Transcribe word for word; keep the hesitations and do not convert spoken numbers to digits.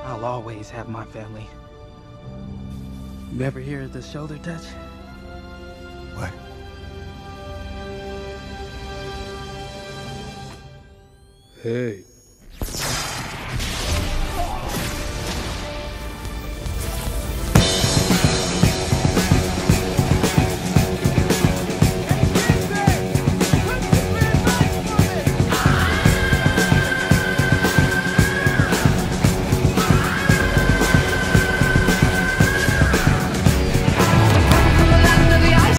I'll always have my family. You ever hear the shoulder touch? What? Hey.